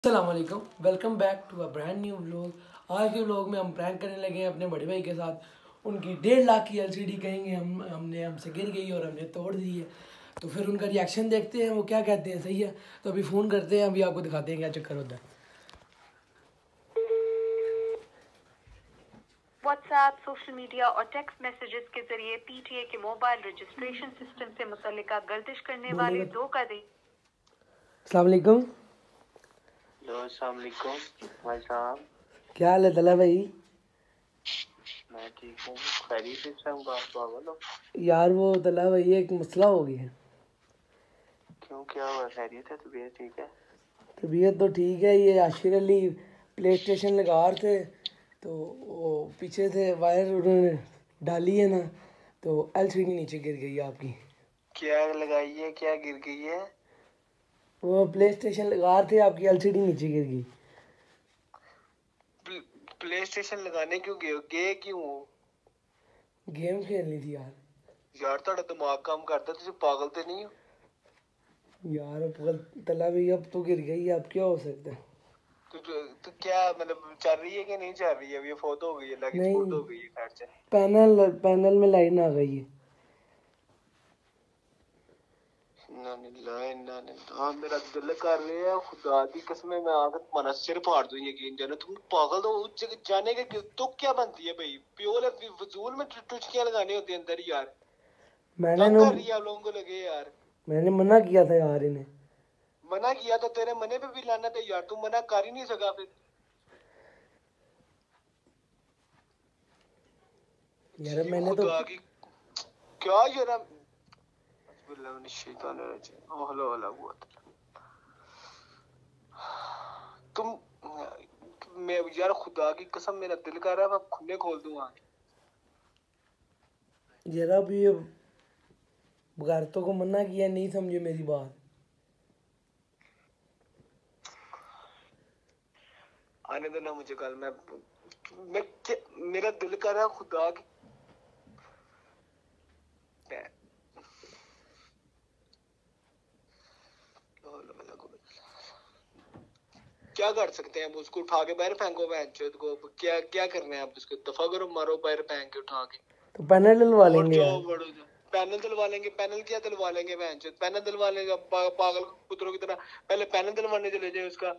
अस्सलामुअलैकुम, welcome back to a brand new vlog. आज के व्लॉग में हम प्रैंक करने लगे हैं अपने बड़े भाई के साथ। उनकी 1.5 लाख की एलसीडी कहेंगे हमसे गिर गई और हमने तोड़ दी है। तो फिर उनका रिएक्शन देखते हैं, वो क्या कहते हैं। सही है, तो अभी फ़ोन करते हैं, अभी आपको दिखाते हैं क्या चक्कर होता है। व्हाट्सएप, सोशल मीडिया और टेक्स्ट मैसेजेस के जरिए पीटीए के मोबाइल रजिस्ट्रेशन सिस्टम से मुतल्लिका गर्दिश करने वाले धोखाधड़ी। अस्सलाम वालेकुम। अस्सलाम वालेकुम भाई साहब, क्या हाल है तला भाई? मैं ठीक हूँ। खैरियत से हूँ। बात पागल हो यार वो तला भाई एक मसला हो गया है। क्यों, क्या हुआ? खैरियत है? तबीयत ठीक है? तबीयत तो ठीक है। ये आशिर अली प्ले स्टेशन लगा रहे थे, तो वो पीछे से वायर उन्होंने डाली है ना, तो एलसीडी नीचे गिर गई है आपकी। क्या लगाई है? क्या गिर गई है? वो प्ले स्टेशन लगा रहे थे, आपकी एलसीडी नीचे गिर गई। प्ले स्टेशन लगाने क्यों गए क्यों? गेम खेलनी थी यार। यार ਤੁਹਾਡਾ दिमाग काम करता, ਤੁਸੀਂ पागल तो नहीं हो यार अब तला भी अब तो गिर गई, अब क्या हो सकता है। तो क्या मतलब चल रही है कि नहीं चल रही है? अब ये फोटो हो गई है, लगी नहीं, फोटो हो गई है। खैर से पैनल में लाइन आ गई है। हाँ, मेरा दिल कर रहा है, खुदा की कसम मैं आकर तुम्हारा सिर फाड़ दूं। यकीन जानो तुम पागल हो। उस जगह जाने के तो क्या बनती है भाई? प्योर फजूल में टुचकियां लगाने होती है अंदर यार। मैंने कर रही है आप लोगों को लगे यार। मैंने मना किया था यार इन्हें। मना किया तो तेरे मने पे भी लाना था यार। तू मना कर ही नहीं सका फिर यार। मैंने तो खुदा की क्या यार, तुम मैं यार खुदा की कसम मेरा दिल कर रहा है मैं खुले खोल दूंगा। जरा भी बगारतों को मना किया, नहीं समझे मेरी बात। आने देना मुझे कल। मैं मेरा दिल कर रहा है खुदा की। क्या कर सकते हैं? उसको उठा के बाहर फेंको बहनचोद को। क्या क्या करना है आप? उसको दफा करो, मारो बाहर फेंक के उठा के। तो पैनल डलवा लेंगे यार। पैनल दिलवा लेंगे। पैनल क्या दिलवा लेंगे? बहनचोद पैनल दिलवा लेंगे पागल पुत्रों की तरह। पहले पैनल दिलवाने चले जाए। उसका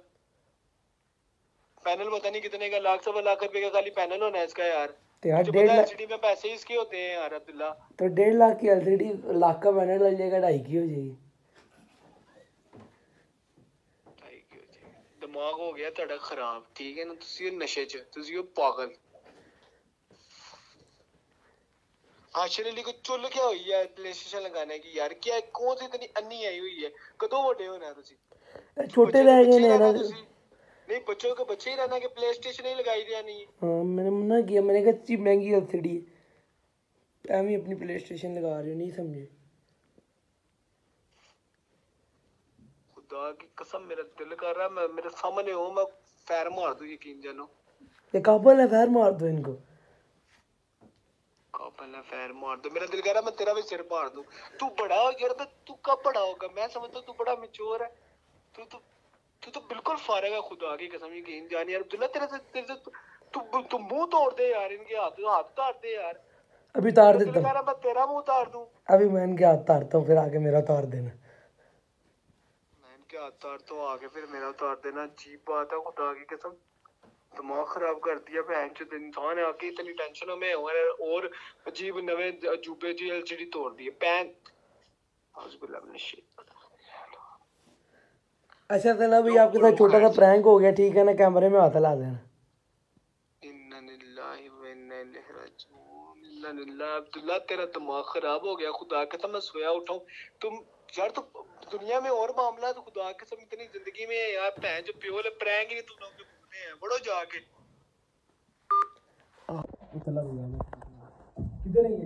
पैनल पता नहीं कितने का, लाख सवा लाख रुपए का खाली पैनल होना है इसका यार। तो यार मुझे पता है एलसीडी में पैसे इसके होते हैं यार अब्दुल्ला। तो 1.5 लाख की एलसीडी, लाख का पैनल लग जाएगा, 2.5 की हो जाएगी। दिमाग हो गया ਤੁਹਾਡਾ खराब, ठीक है ना? ਤੁਸੀਂ ਨਸ਼ੇ 'ਚ, ਤੁਸੀਂ ਉਹ पागल। आशिर अली को चुल क्या हुई है प्ले स्टेशन लगाने की यार? क्या कौन सी इतनी अन्नी आई हुई है? कदों ਵੱਡੇ होना है ਤੁਸੀਂ? छोटे रह गए ना। नहीं, बच्चों के बच्चे ही रहना कि प्ले स्टेशन ही लगाई दिया नहीं। हाँ, मैंने मना किया। मैंने कहा इतनी महंगी एलसीडी है, हम ही अपनी प्ले स्टेशन लगा रहे हो, नहीं समझे। खुदा की कसम मेरा दिल कर रहा है मैं मेरे सामने हो मैं पैर मार दूं। यकीन जानो ये काबल है, पैर मार दो इनको। काबल है, पैर मार दो। मेरा दिल कर रहा है मैं तेरा भी सिर मार दूं। तू बड़ा हो यार, तो तू कब बड़ा होगा? मैं समझता हूं तू बड़ा मैच्योर है। तू तो बिल्कुल फारिग है। खुदा की कसम यकीन जान यार अब्दुल्ला, तेरे से तू मुंह तोड़ दे यार। इनके हाथ तार दे यार। अभी तार देता हूँ। मैं तेरा मुंह तार दूं। अभी मैं इनके हाथ तारता हूँ, फिर आके मेरा तार देना। मैं इनके हाथ तार तो आगे फिर मेरा तार देना। अजीब बात है खुदा की कसम। दिमाग खराब कर दिया बहन चोद इंसान है। आके इतनी टेंशन में और अजीब नवे अजूबे जी एलसीडी तोड़ दी पैन। अच्छा चला भाई, आपके साथ छोटा सा प्रैंक हो गया, ठीक है ना? कैमरे में हाथ ला देना। अब्दुल्ला तेरा दिमाग खराब हो गया। खुदा के मैं सोया उठाऊं तुम यार। तो दुनिया में और मामला तो खुदा के सब इतनी जिंदगी में है यार। भैन जो प्योर प्रैंक ही नहीं तुम लोग बोलते हैं। बड़ो जाके किधर है ये?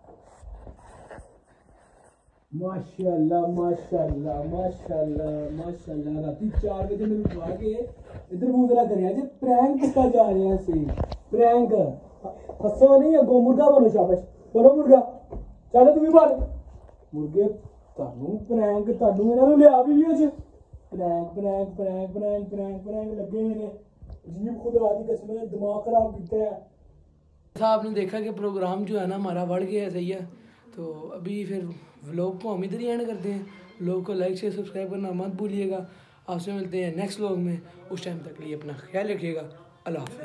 माशाल्लाह माशाल्लाह माशाल्लाह माशाल्लाह। राती 4 बजे मैं उठा के इधर मुंह जरा करिया जे प्रैंक किया जा रहा है। सही प्रैंक हंसो नहीं है। गो मुर्गा बनो, शाबाश बोलो मुर्गा। चलो तुम भी बन मुर्गे। ਤੁਹਾਨੂੰ ਪ੍ਰੈਂਕ ਤੁਹਾਨੂੰ ਇਹਨਾਂ ਨੂੰ ਲਿਆ ਵੀ ਅੱਜ प्रैंक लगे हैं अजीब खुदा की कसम है, दिमाग खराब किया है। जैसा आपने देखा कि प्रोग्राम जो है ना हमारा बढ़ गया है, सही है। तो अभी फिर व्लॉग को हम इधर ही एंड करते हैं। व्लॉग को लाइक शेयर सब्सक्राइब करना मत भूलिएगा। आपसे मिलते हैं नेक्स्ट व्लॉग में, उस टाइम तक लिए अपना ख्याल रखिएगा। अल्लाह हाफ़िज़।